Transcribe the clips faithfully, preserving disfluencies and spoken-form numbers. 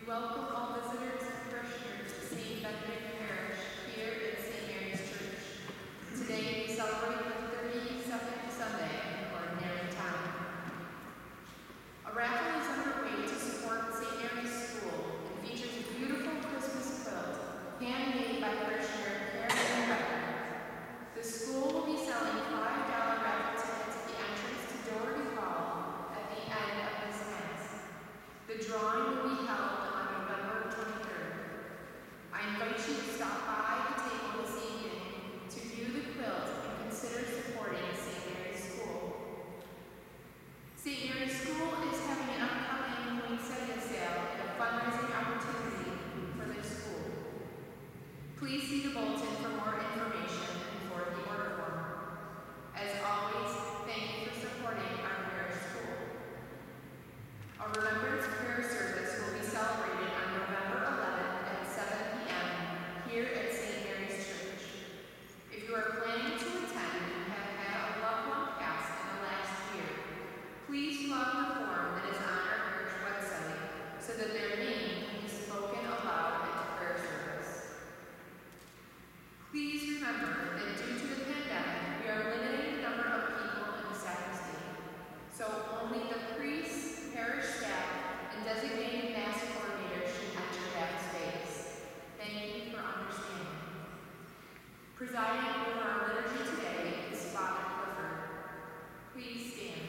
welcome all visitors and parishioners to Saint Benedict Parish here at Saint Mary's Church. Today we celebrate the thirty-second Sunday in Ordinary Time. A raffle is underway to support Saint Mary's School and features a beautiful Christmas quilt handmade by parishioner Karen Becker. The school will be selling five dollar raffle tickets at the entrance to Doherty Hall at the end of this Mass. The drawing will be held on November twenty-third. I invite you to stop by the table this evening to view the quilt and consider supporting Saint Mary's School. Saint Mary's School is having an upcoming poinsettia sale and a fundraising opportunity for the school. Please see the bulletin for more information and for the order form. As always, thank you for supporting our parish school. A remembrance prayer service will be celebrated on November eleventh at seven p m here at Saint Mary's Church. If you are planning to attend and have had a loved one pass in the last year, please fill out the form that is on our parish website so that their name can be spoken aloud at the prayer service. Please remember that due to the pandemic, we are limiting the number of people in the sacristy, so only the priests, parish staff, and designated Mass coordinators should enter that space. Thank you for understanding. Presiding over our liturgy today is Father Clifford. Please stand.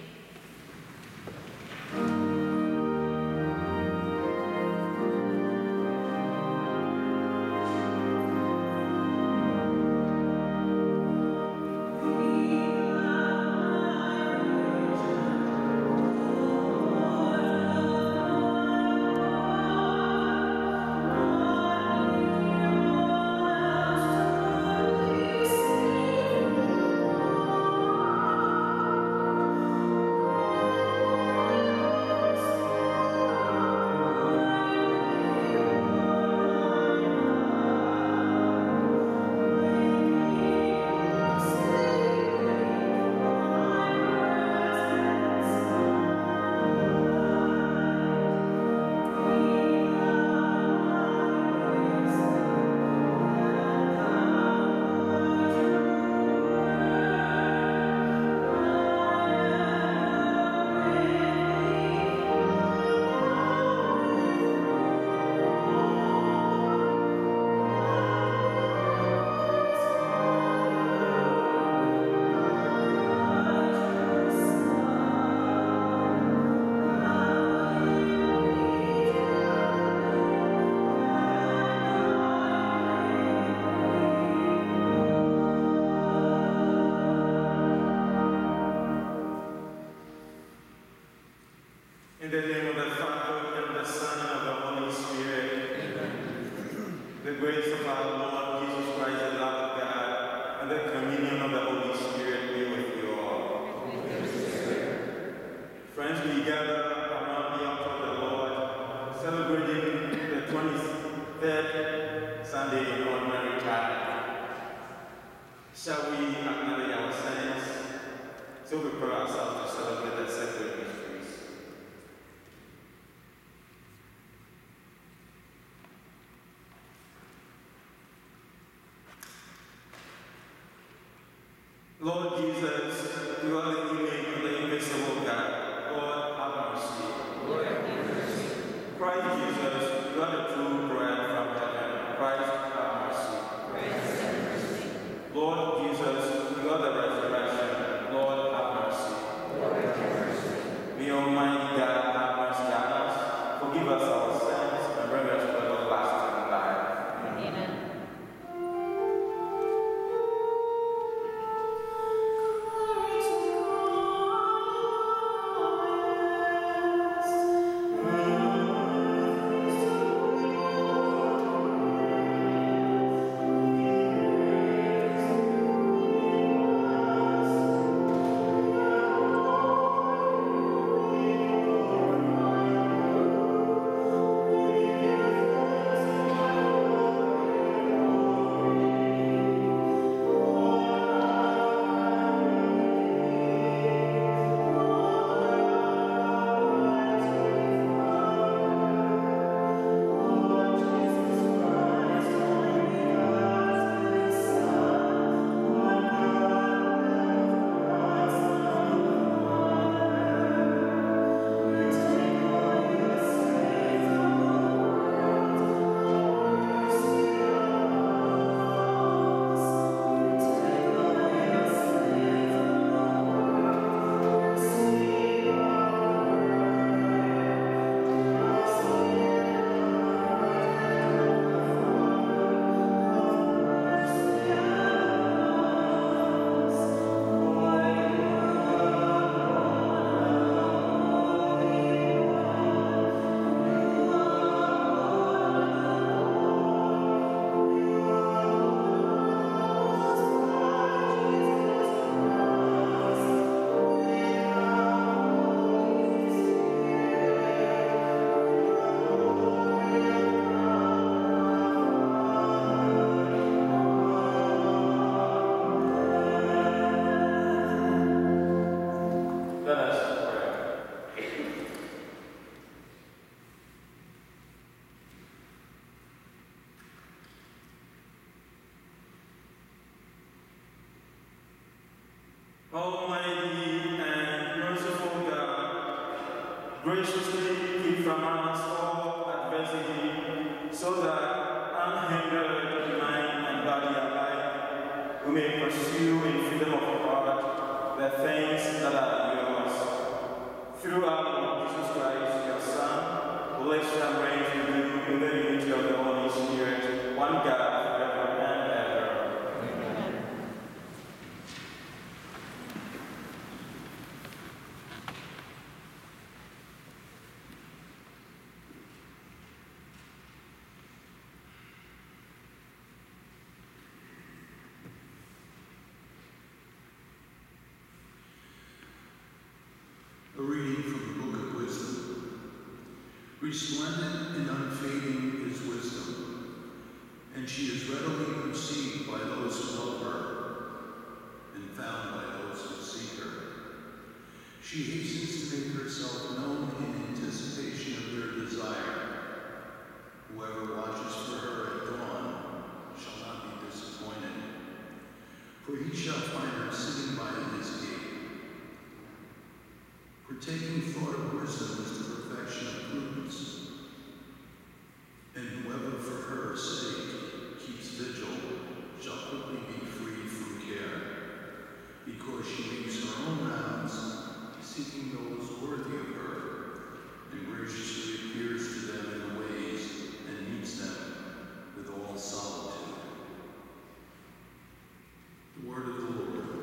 In the name of the Father, and of the Son, and of the Holy Spirit. Amen. The grace of our Lord Jesus Christ, the love of God, and the communion of the Holy Spirit be with you all. Friends, we gather around the altar of the Lord, celebrating the twenty-third Sunday in Ordinary Time. Shall we acknowledge our sins so we prepare ourselves to celebrate the sacred mysteries? Lord Jesus, you are the image of the invisible God. Lord, have mercy. Lord, have mercy. Christ Jesus, you are the true bread from heaven. Christ, have mercy. Christ, have mercy. Lord Jesus, you are the resurrection. Lord, have mercy. Lord, have mercy. May Almighty God have mercy on us, forgive us our sins, and bring us to everlasting life. Amen. Thank Almighty and merciful God, graciously keep from us all adversity, so that, unhindered in mind and body alike, we may pursue in freedom of heart the things that are yours. Through our Lord Jesus Christ, your Son, who lives and reigns with you in the unity of the Holy Spirit, one God, forever and ever. Amen. A reading from the Book of Wisdom. Resplendent and unfading is wisdom, and she is readily perceived by those who love her, and found by those who seek her. She hastens to make herself known in anticipation of their desire. Whoever watches for her at dawn shall not be disappointed, for he shall find her sitting by his gate. For taking thought of wisdom is the perfection of prudence, and whoever for her sake keeps vigil shall quickly be free from care, because she leaves her own rounds, seeking those worthy of her, and graciously appears to them in the ways and meets them with all solitude. The word of the Lord.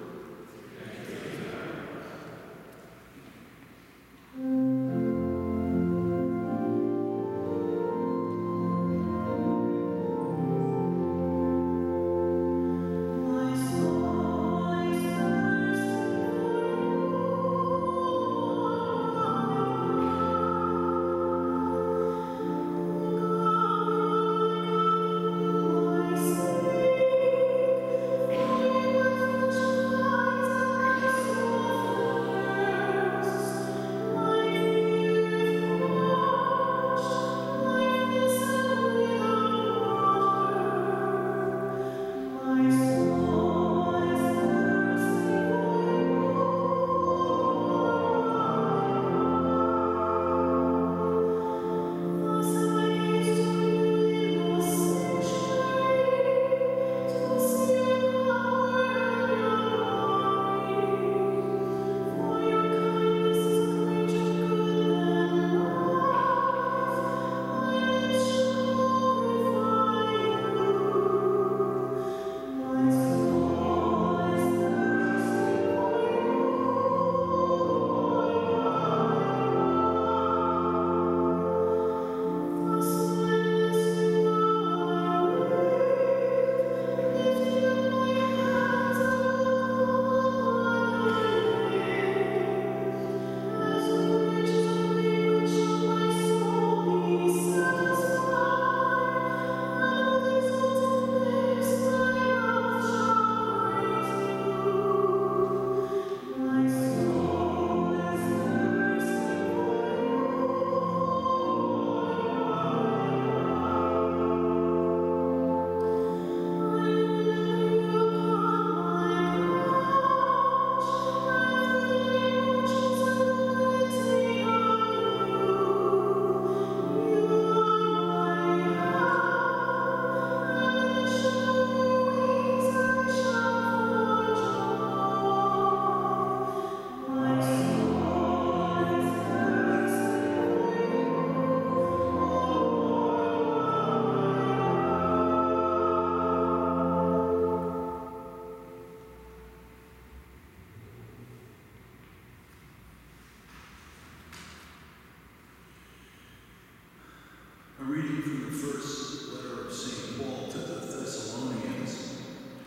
A reading from the first letter of Saint Paul to the Thessalonians.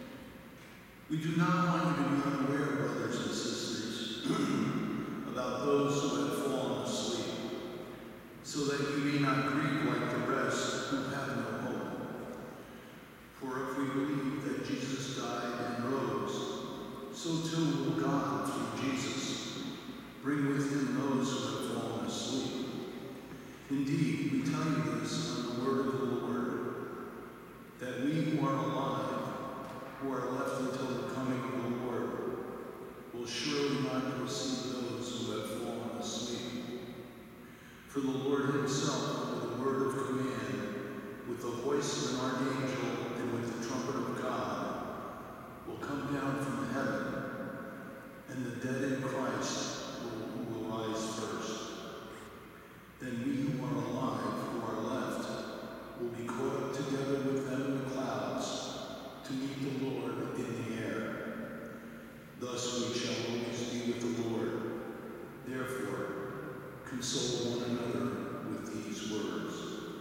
We do not want you to be unaware, brothers and sisters, about those who have fallen asleep, so that you may not grieve like the rest who have no hope. For if we believe that Jesus died and rose, so too will God, through Jesus, bring with him those who have fallen asleep. Indeed, we tell you this on the word of the Lord, that we who are alive, who are left until the coming of the Lord, will will surely not forsake those who have fallen asleep. For the Lord himself, with a word of command, with the voice of an archangel, and with the trumpet of God, will come down from heaven, and the dead in Christ will, will rise first. Then we who are alive, who are left, will be caught up together with them in the clouds to meet the Lord in the air. Thus we shall always be with the Lord. Therefore, console one another with these words.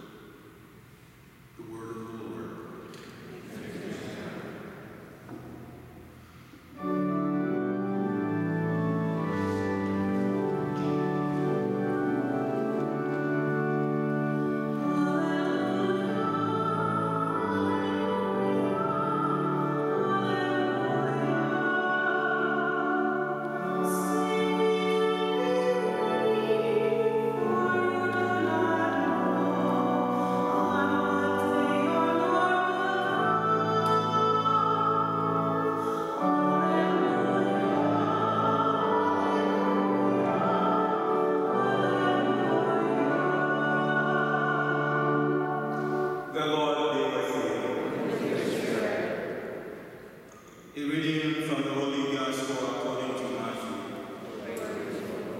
The word of the Lord. The Lord be with you. A reading from the Holy Gospel according to Matthew.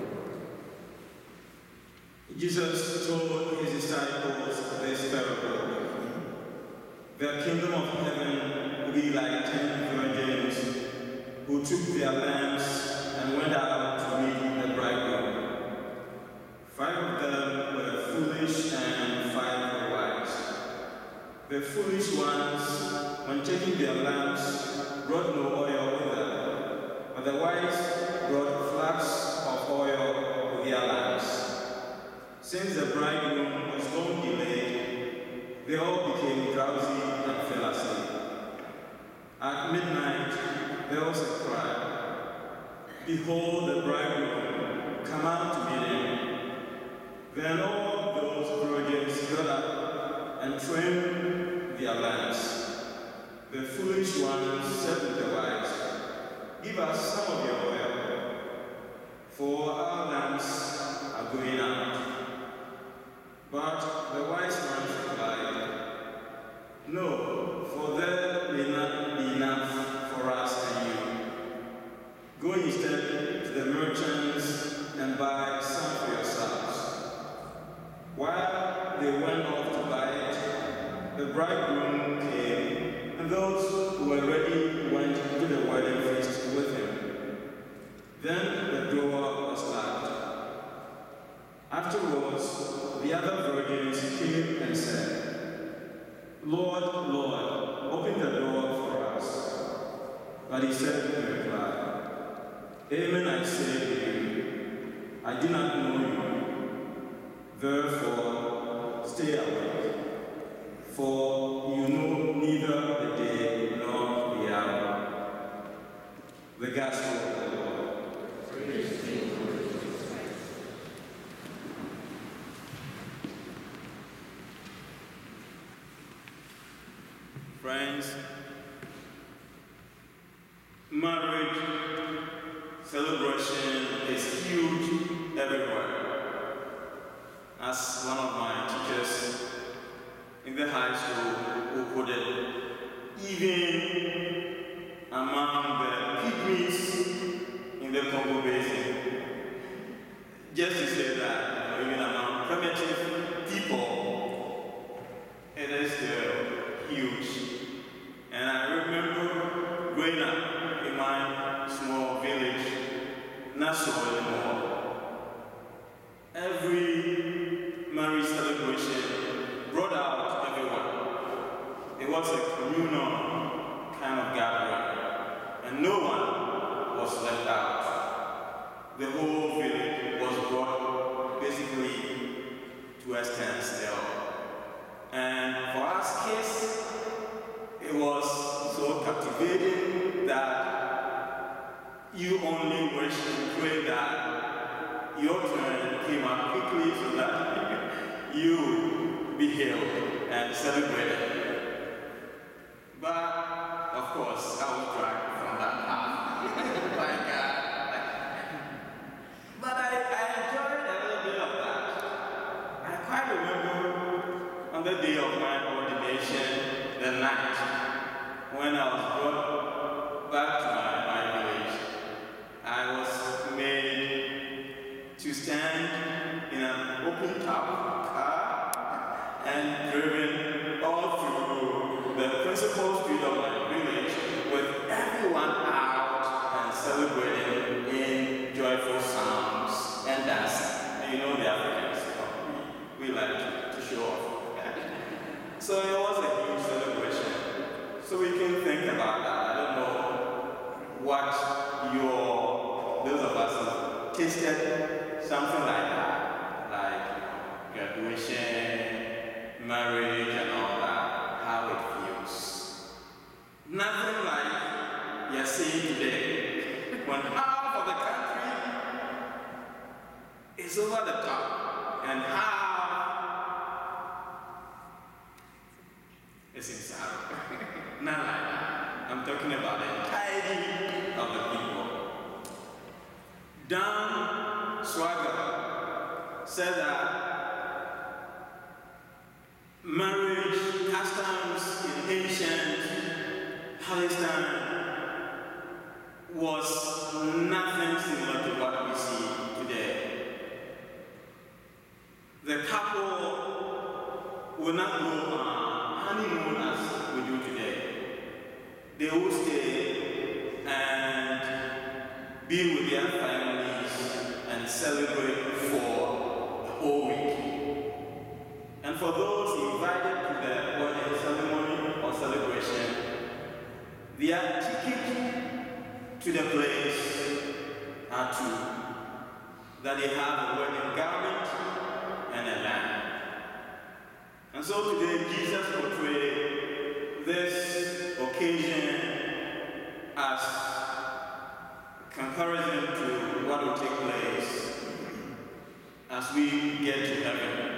Jesus told his disciples this parable. The kingdom of heaven will be like ten virgins who took their lamps and went out to meet the bridegroom. Five of them were foolish and five were wise. The foolish ones, when taking their lamps, brought no oil with them, but the wise brought flasks of oil with their lamps. Since the bridegroom was long delayed, they all became drowsy and fell asleep. At midnight, there was a cry, "Behold, the bridegroom, come out to meet him." Then all those virgins got up and trimmed their lamps. The foolish ones said to the wise, "Give us some of your oil, for our lamps are going out." But the wise ones replied, "No, for there may not be enough for us and you. Go instead to the merchants and buy some for yourselves." While they went off to buy it, the bridegroom came, and those who were ready went to the wedding feast with him. Then the door was locked. Afterwards, the other virgins came and said, "Lord, Lord, open the door for us." But he said in reply, "Amen, I say to you, I do not know you. Therefore, stay awake, for you know neither the day nor the hour." The Gospel of the Lord. Praise to you, Lord Jesus Christ. Friends, marriage celebration is huge everywhere. As one of my teachers in the high school who put it, even among the pygmies in the Congo Basin. Just to say that, you know, even among primitive people, it is still huge. And I remember growing up in my small village, not so anymore. Every marriage celebration brought out everyone. It was a communal kind of gathering, and no one was left out. The whole village was brought basically to a standstill. And for us kids, it was so captivating that you only wish and pray that your turn came up quickly so that you be healed and celebrated. But, of course, I was dragged from that path by God. the day of my ordination, the night when I was brought back to my, my village, I was made to stand in an open top car and driven all through the principal street of my village with everyone out and celebrating in joyful sounds and dancing. And you know the Africans, we, we like to, to show off. So it was a huge celebration. So we can think about that. I don't know what your, those of us who tasted something like that, like graduation, marriage, and all that, how it feels. Nothing like you're seeing today, when half of the country is over the top, and half is inside. Not like that. I'm talking about the entirety of the people. Dan Swagger said that marriage customs in ancient Palestine was nothing similar to what we see today. The couple will not go on honeymoon as we do today. They will stay and be with their families and celebrate for the whole week. And for those invited to the wedding ceremony or celebration, their ticket to the place are two. That they have a wedding garment and a lamb. And so today Jesus portrayed this occasion as a comparison to what will take place as we get to heaven.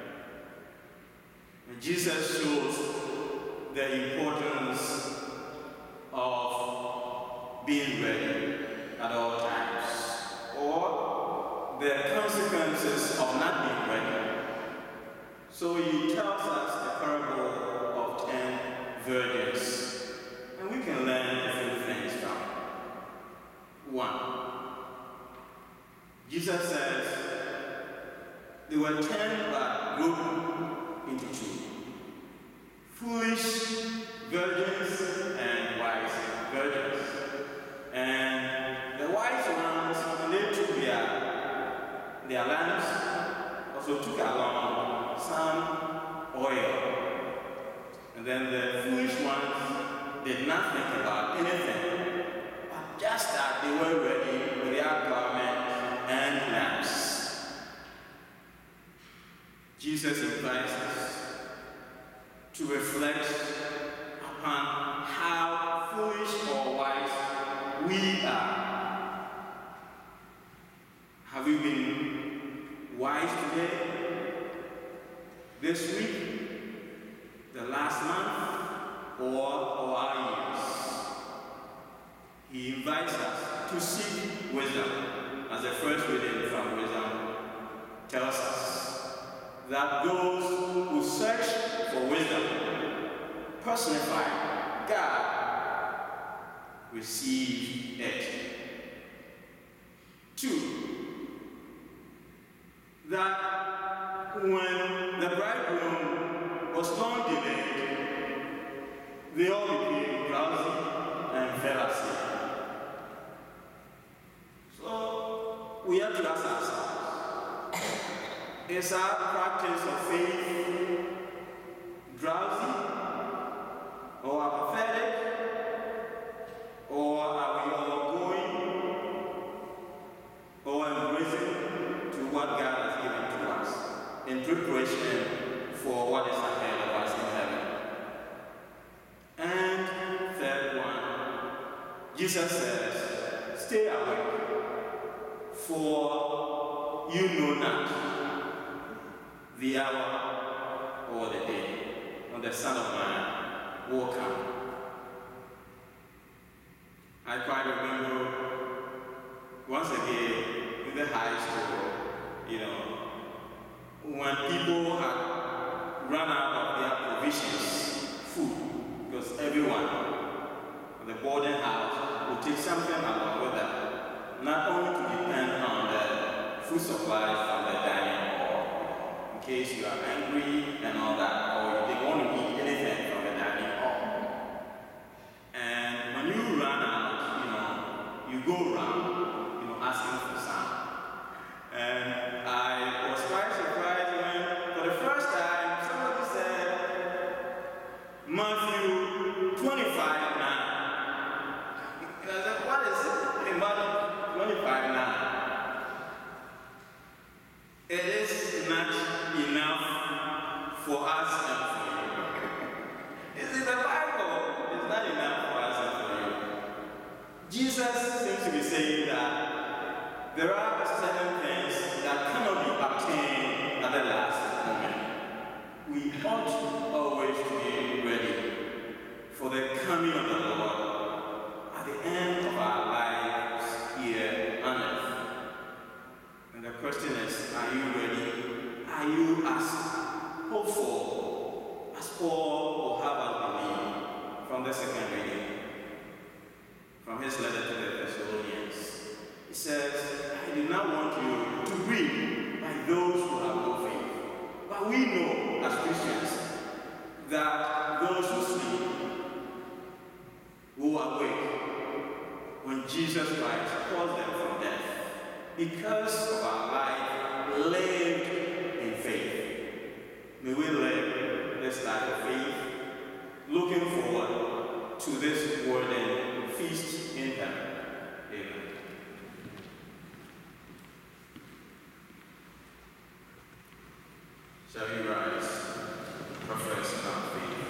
And Jesus shows the importance of being ready at all times, or the consequences of not being ready. So he tells us the parable of ten virgins, and we can learn a few things from it. One, Jesus says there were ten but grouped into two. Foolish virgins and wise virgins. And the wise ones, when they took their, their lamps, also took along some oil. And then the foolish ones did not think about anything, but just that they were ready with their garment and lamps. Jesus invites us to reflect upon how foolish or wise we are. Have you been wise today? This week? The last month? Or, or our years? He invites us to seek wisdom, as the first reading from wisdom tells us, that those who search for wisdom personify God, receive it. Two, that when the bridegroom was long delayed, they all became drowsy and fell asleep. So we have to ask ourselves, is our practice of faith drowsy or apathetic, or are we all going or embracing to what God has given to us in preparation for what is ahead of us in heaven? And third one, Jesus says, stay awake, for you know not the hour or the day when the Son of Man will come. I quite remember once again in the high school, you know, when people had run out of provisions, food, because everyone in the boarding house will take something along with them, not only to depend on the food supplies from the dining hall, in case you are angry and all that, or you don't want to eat anything from the dining hall. And when you run out, you know, you go around, you know, asking for some. And I was quite surprised when, for the first time, somebody said, Matthew twenty-five nine. And I said, what is it in Matthew twenty-five nine? It is not enough for us and for you. It's in the Bible. It's not enough for us and for you. Jesus seems to be saying that there are certain things that cannot be obtained at the last moment. We ought always to be ready for the coming of the Lord at the end of our lives here on earth. And the question is, are you ready? Are you as hopeful as Paul will have us believe from the second reading, from his letter to the Thessalonians? He says, I do not want you to grieve like those who have no faith. But we know as Christians that those who sleep will awake when Jesus Christ calls them from death, because of our life lived in faith. May we live this life of faith, looking forward to this golden feast in heaven. Amen. Shall we rise, profess our faith?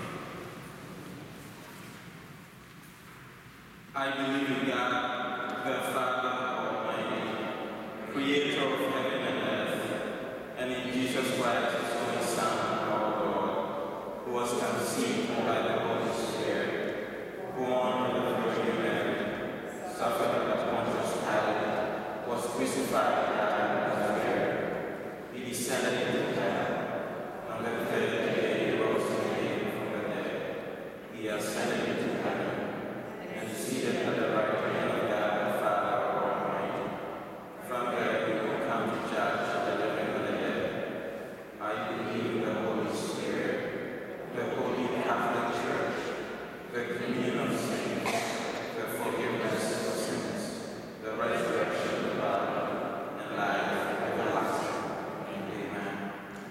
I believe in God, the Father Almighty, creator of heaven and earth, and in Jesus Christ, his only Son, our Lord, who was conceived by the Holy Spirit, born of the Virgin Mary, suffered under Pontius Pilate, was crucified, died, and was buried. He descended into heaven. On the third day, he rose again from the dead. He ascended into heaven and is seated at the right hand of God the Father Almighty. From there, he will come to judge the living and the dead. I believe in the Holy Spirit, the Holy Catholic Church, the communion of saints, the forgiveness of sins, the resurrection of the body, and life everlasting. Amen.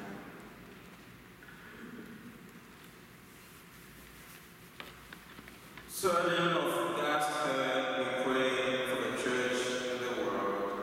Certain of God's word, we pray for the church and the world.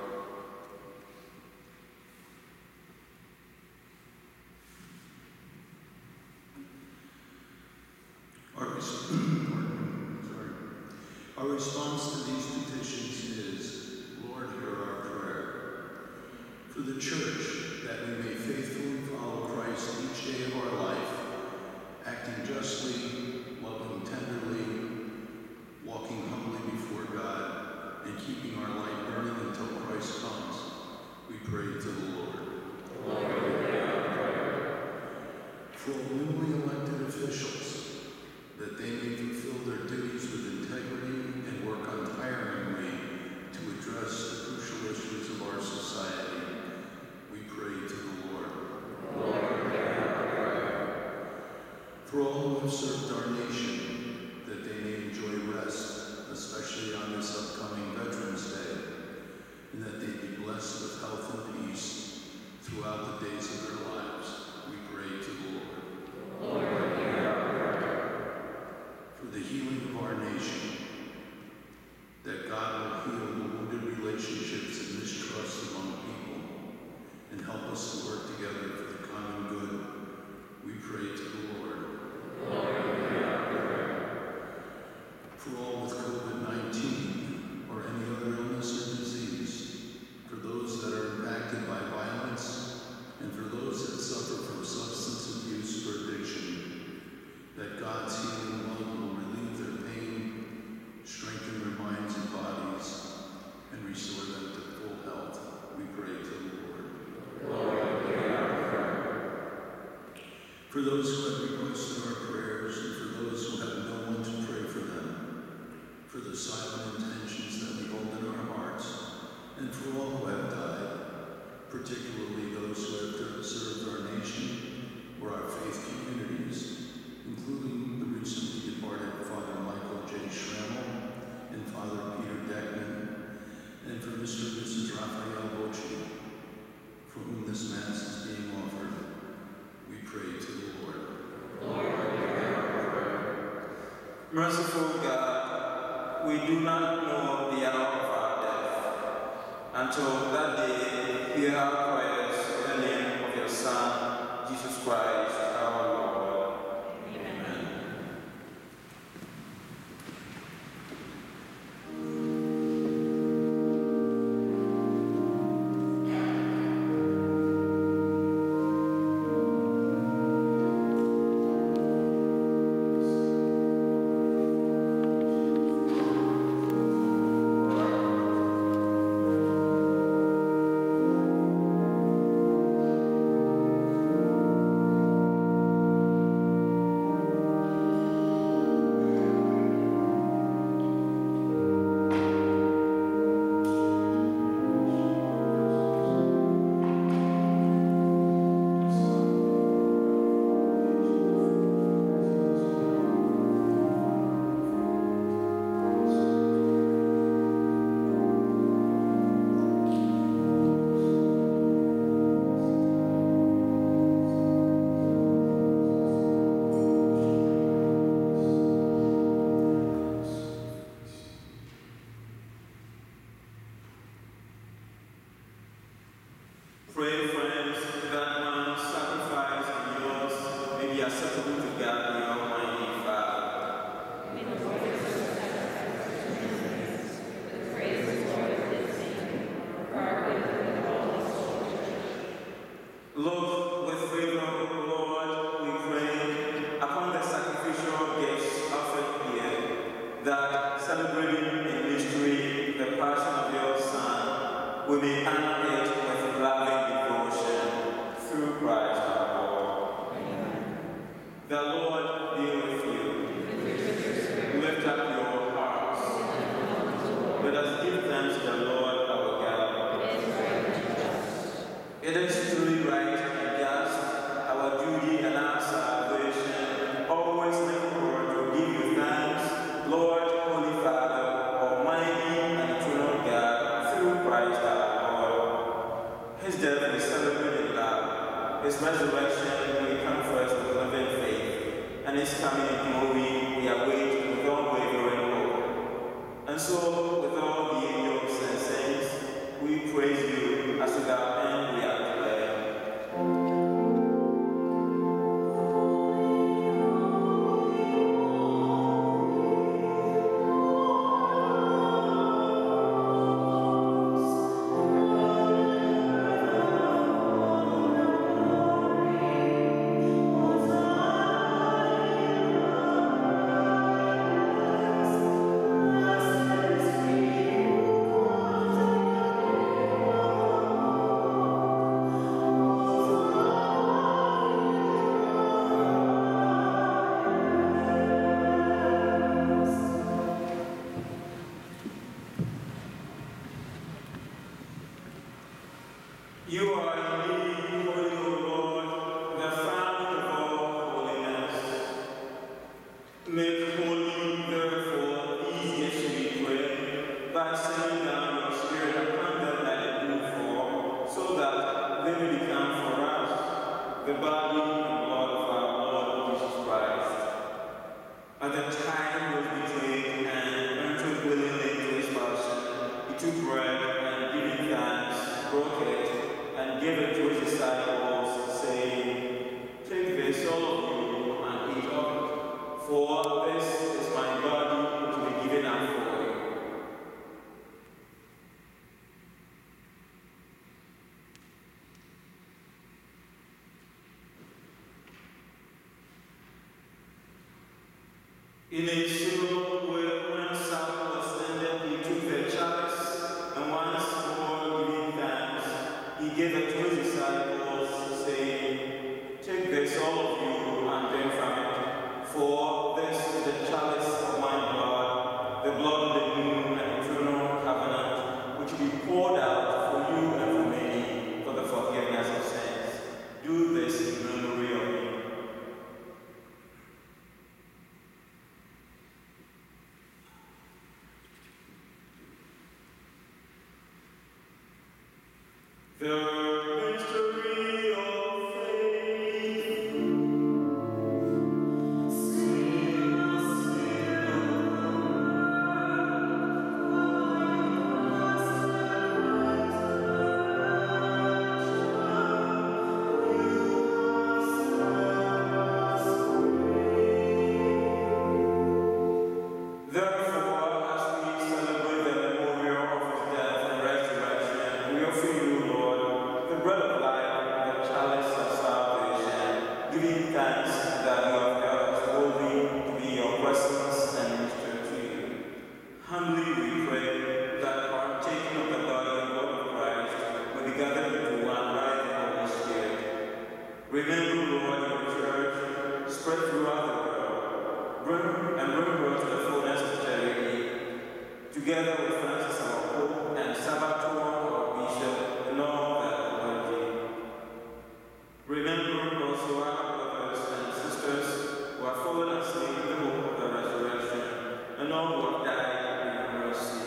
Our, res- sorry. Our response to these petitions is, Lord, hear our prayer. For the church, that we may faithfully follow Christ each day of our life, acting justly, loving tenderly, walking humbly before God, and keeping our light burning until Christ comes, we pray to the Lord. For all newly elected officials, that they may fulfill their duties with integrity and work untiringly to address the crucial issues of our society, we pray to the Lord. For all who have served our nation, that they may enjoy rest, especially on this upcoming Veterans Day, and that they be blessed with health and peace throughout the days of their lives, we pray to the Lord. For the healing of our nation, that God will heal the wounded relationships and mistrust among people, and help us to work together for the common good, we pray to the Lord. For all with COVID nineteen or any other illness or disease, for those that are impacted by violence, and for those that suffer For those who have requested our prayers and for those who have no one to pray for them, for the silent intentions that we hold in our hearts, and for all who have died, particularly those who have served our nation or our faith communities, including the recently departed Father Michael J. Schrammel and Father Peter Deckman, and for Mister and Missus Raphael Bocci, for whom this Mass is being offered, we pray to the Lord. Lord, hear our prayer. Merciful God, we do not know the hour of our death. Until that day, hear our prayers in the name of your Son, Jesus Christ, our Lord. Amen. Pray, friends, that my sacrifice and yours may be acceptable to God, the Almighty Father. May the Lord accept sacrifices for the praise and glory of his name, for our good and all his holy church. Look with favor, O Lord, we pray, upon the sacrificial gifts offered here, that celebrating in mystery the passion of your Son, we may honor it with loving devotion through Christ our Lord. Amen. The Lord be with you. Lift up your hearts. Let us give thanks to the Lord our God. It is right and just. It is truly right and just, our duty and our salvation, always and forward to give you thanks, Lord, Holy Father, Almighty and eternal God, through Christ our Lord. His death we celebrate in love, his resurrection we confess with living faith, and his coming in glory we await with all wavering hope. And so, with all the angels and saints, we praise you as without end we are declared. You are indeed holy, O Lord, the fount of all holiness. Make holy, therefore, these gifts we pray, by sending down your Spirit upon them that it do fall, so that they may become for us the body and blood of our Lord Jesus Christ. At the time he was betrayed and entered willingly into his passion, he took bread and giving thanks, broke it, and gave it to his disciples, saying, "Take this, all of you, and eat of it, for this is my body to be given up for you." In a similar way, when supper was ended, he took the chalice, and once more giving thanks, he gave it to his disciples, saying, "Take this, all of you, The mystery of faith. Sing, Therefore, as we celebrate the memorial of his death and resurrection, we offer you, Lord, the bread of life and the chalice of salvation, giving thanks that you have held us worthy to be your presence and minister to you. Humbly we pray that partaking of the body and blood of Christ will be gathered into one by the Holy Spirit. Remember, Lord, your church spread throughout the world. Bring and bring her to the fullness of charity, together with Francis our Pope and Salvatore our Bishop and all that clergy. Remember also our brothers and sisters who have fallen asleep in the hope of the resurrection, and all who have died in your mercy.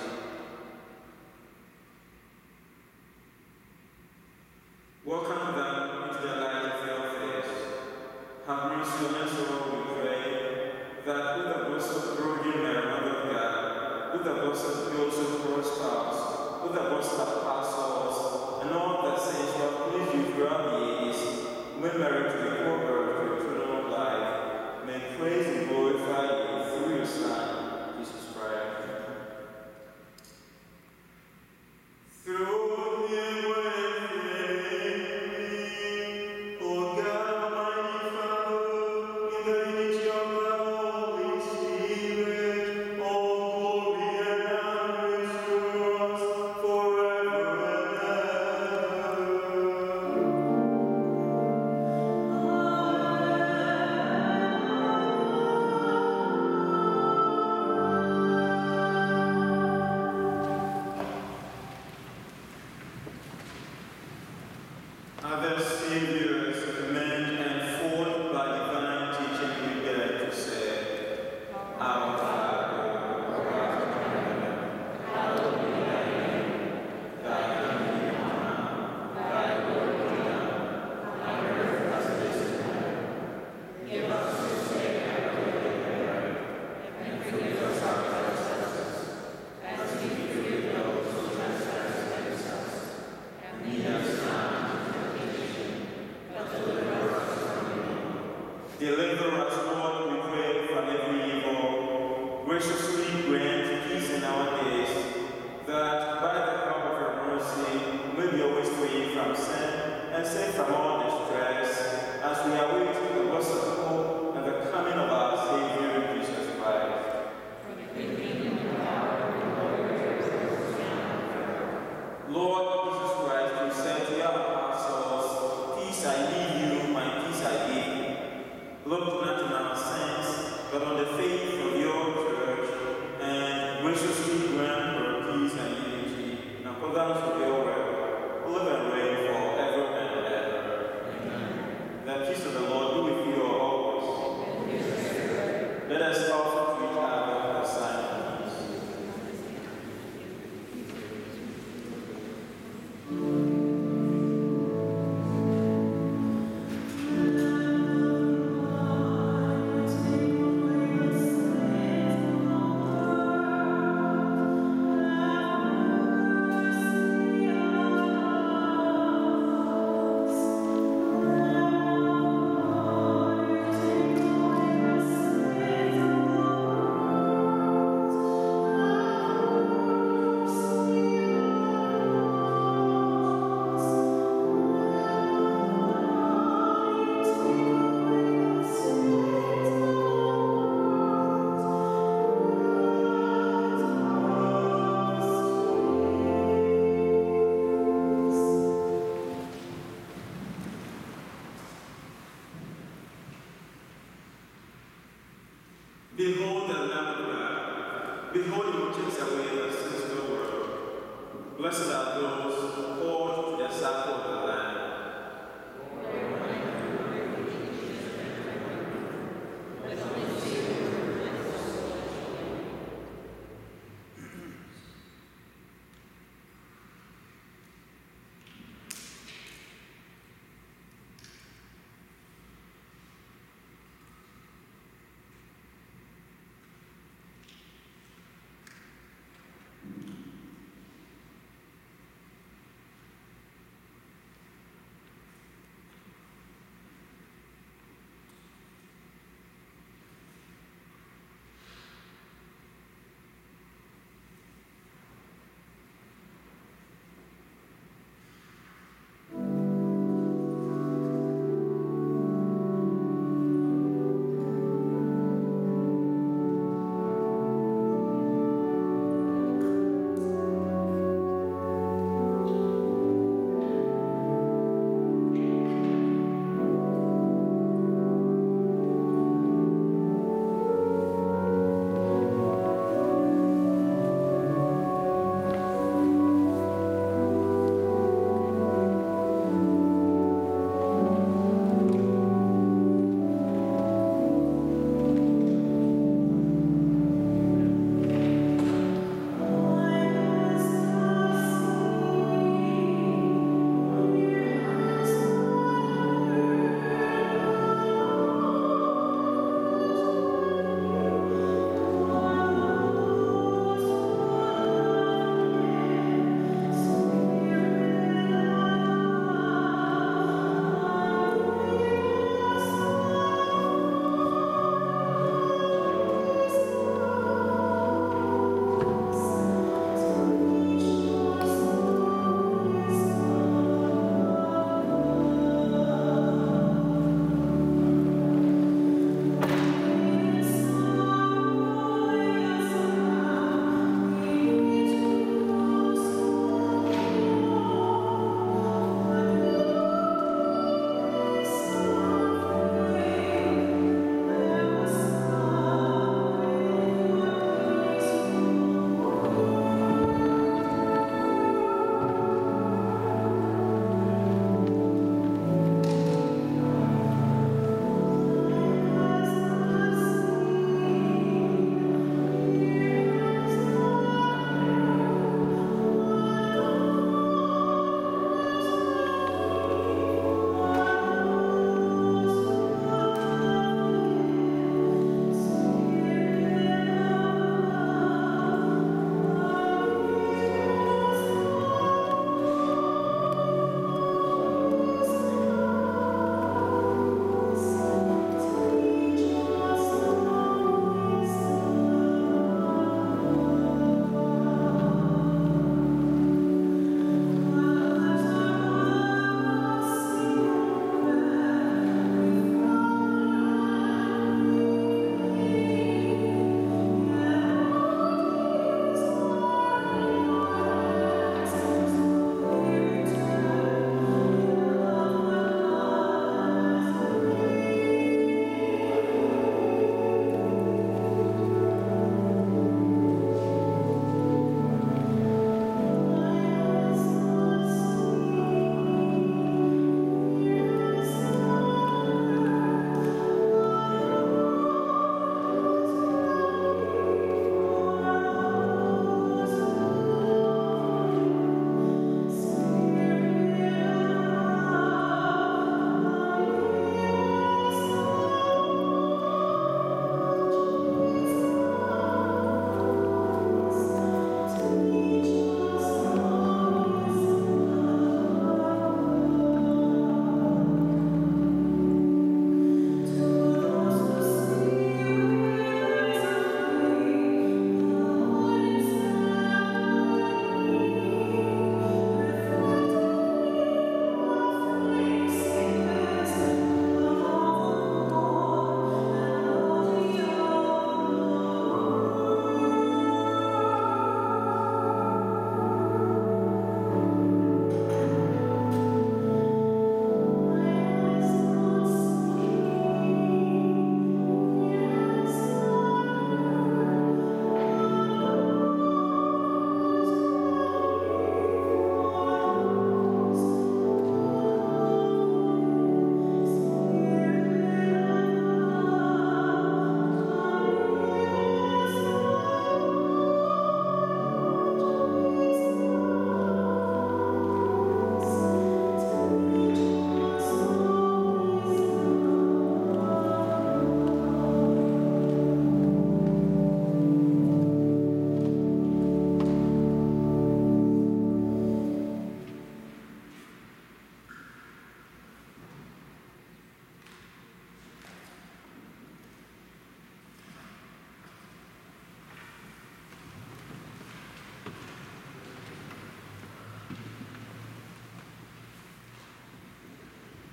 Welcome them into the light of your face. Have mercy on us all, we pray, that with the blessed Virgin Mary, Mother of God, with the blessed Joseph, her spouse, with the blessed apostles, and all the saints who have pleased you throughout the ages, may merit to be co-heirs to eternal life, may praise and glorify you through your Son, Jesus Christ. Through him with him, O God, Almighty Father, in the unity of the Holy Spirit, all glory and honor is yours forever and ever. Other saviors commend and formed by divine teaching we dare to say, Our Father, who art in heaven, hallowed be thy name. Thy kingdom come, thy will be done, on earth as it is in heaven. Give us this day our daily bread, and forgive us our trespasses, as we forgive those who trespass against us. And lead us not Deliver us, Lord, we pray, from every evil. Graciously grant peace in our days, that by the help of your mercy we may be always free from sin and safe from all distress, as we await the blessed hope and the coming of our Savior, Jesus Christ. Lord Jesus Christ, you said to your apostles, Peace I leave you, my peace I give you. Look not on our sins, but on the faith of your church, and graciously grant her peace and unity, in accordance with your word, who live and reign forever and ever. Amen. The peace of the Lord be with you always. Let us offer to each other a sign of peace. Behold the Lamb of God. Behold him who takes away the sins of the world. Blessed are those called to the supper of the Lamb.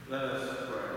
Let us pray.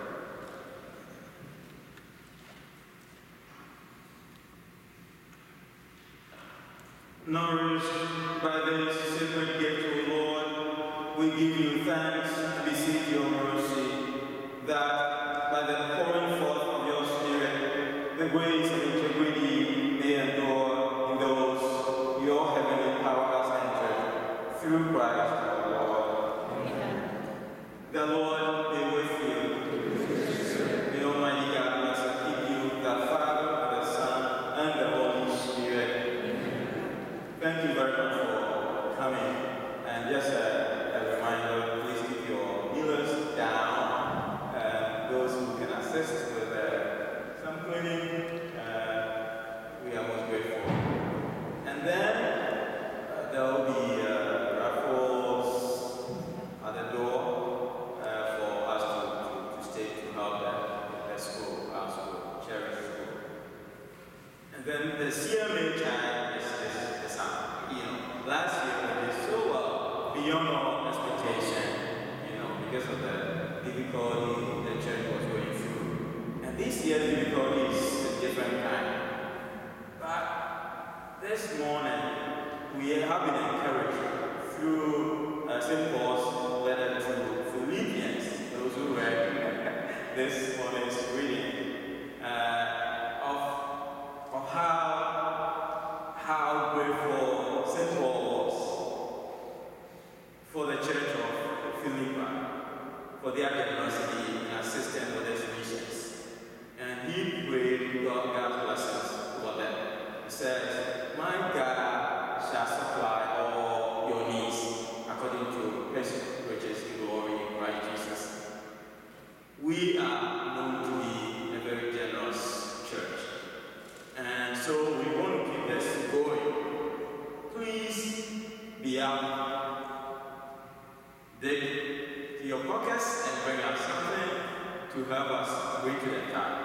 Nourished by this sacred gift, O Lord, we give you thanks and beseech your mercy, that by the pouring forth of your Spirit, the ways of integrity may endure in those your heavenly power has entered, through Christ our Lord. Amen. The Lord be with you. The Almighty God bless and keep you, the Father, and the Son, and the Holy Spirit. Thank you very much for coming. And just a, a reminder, please keep your kneelers down. And those who can assist with uh, some cleaning, uh, we are most grateful. And then uh, there will be uh, raffles at the door uh, for us to, to, to stay to help the, the school, our school, Cherry School. And then the C M A time is, is, is up. You know, last year we did so well, beyond our expectation, you know, because of the difficulty the church was going through. And this year's difficulty is a different kind. But this morning, we have been encouraged through uh, Saint Paul's letter to Philippians, those who read this morning's reading, uh, of, of how, how grateful Saint Paul was for the church of Philippi, for their generosity in assisting with these missions. And he prayed God, God's blessings for them. He says, my God shall supply all your needs according to his riches in glory in Christ Jesus. We are known to be a very generous church. And so we want to keep this going. Please be out, dig to your pockets and bring us something to help us bring to the time.